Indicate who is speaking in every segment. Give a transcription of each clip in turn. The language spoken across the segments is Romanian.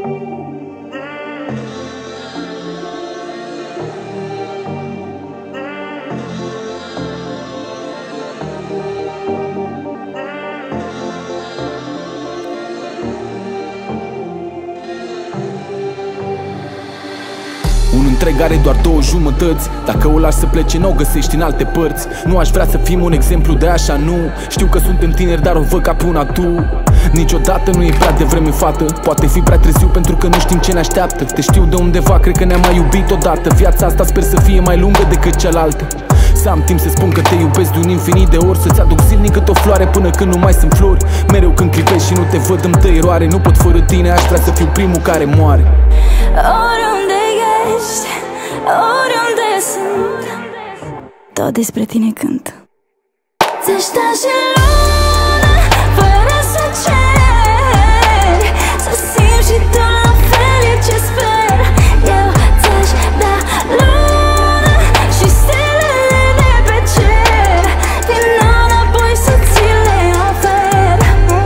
Speaker 1: Un întreg are doar două jumătăți. Dacă o lași să plece, n-o găsești în alte părți. Nu aș vrea să fim un exemplu de așa, nu. Știu că suntem tineri, dar o văd ca pe un atu. Niciodată nu e prea devreme, fată. Poate fi prea târziu pentru că nu știm ce ne așteaptă. Te știu de undeva, cred că ne-am mai iubit odată. Viața asta sper să fie mai lungă decât cealaltă. Să am timp să spun că te iubesc de un infinit de ori. Să-ți aduc zilnic cât o floare până când nu mai sunt flori. Mereu când clipești și nu te văd îmi dă eroare. Nu pot fără tine, aș vrea să fiu primul care moare.
Speaker 2: Oriunde ești, oriunde sunt, tot despre tine cânt. Ți-aș da și luna, fără să ceri, să simți și tu la fel e ce sper. Eu ți-aș da luna și stelele de pe cer, din nou înapoi să ți le ofer.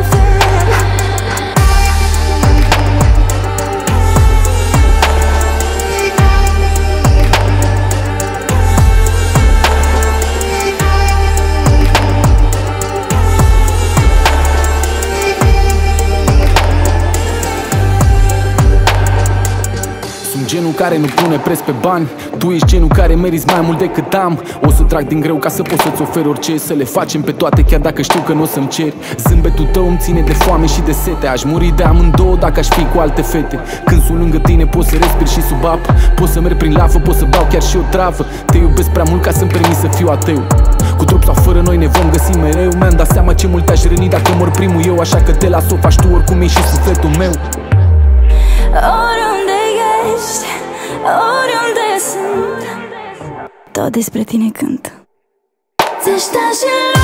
Speaker 1: Genul care nu pune preț pe bani. Tu ești genul care meriți mai mult decât am. O să trag din greu ca să pot să-ți ofer orice. Să le facem pe toate chiar dacă știu că nu o să-mi ceri. Zâmbetul tău îmi ține de foame și de sete. Aș muri de amândouă dacă aș fi cu alte fete. Când sunt lângă tine pot să respir și sub apă. Pot să merg prin lavă, pot să beau chiar și o travă. Te iubesc prea mult ca să-mi permit să fiu ateu. Cu trup sau fără noi ne vom găsi mereu. Mi-am dat seama ce mult aș răni dacă mor primul eu. Așa că te las o faci tu, oricum e și sufletul meu.
Speaker 2: Oriunde ești, oriunde sunt, tot despre tine cânt. Ți-aș da și